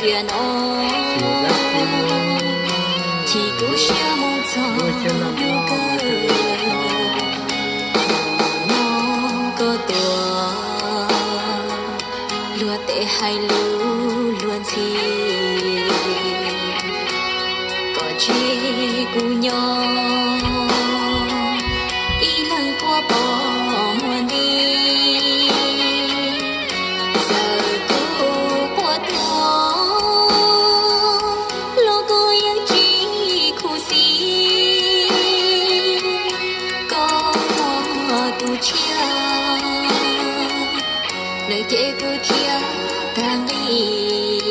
kia nó chỉ có xe mù gió nụ cười nó có tua lúa tệ hay lú luôn gì có chi cu nhau y lăng qua bỏ muôn đi giờ cô qua đó lo cô yang chỉ khu xí có hoa tu chia nơi chế cô chia đang đi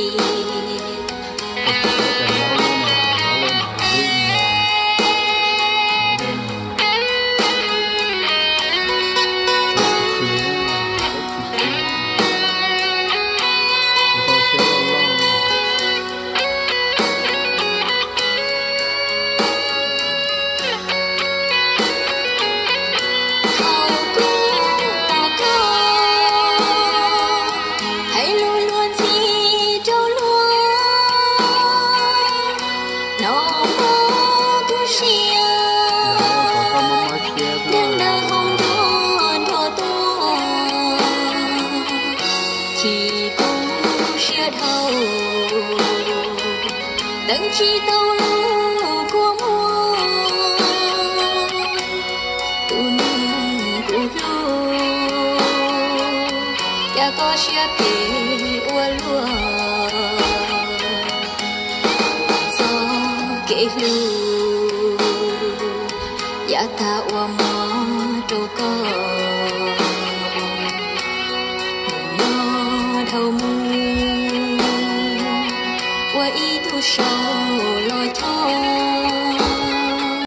đấng chi tàu lưu của mùa tu nương của lưu ya có chia bể ua lúa gió kể lưu ya ta ua mò đâu có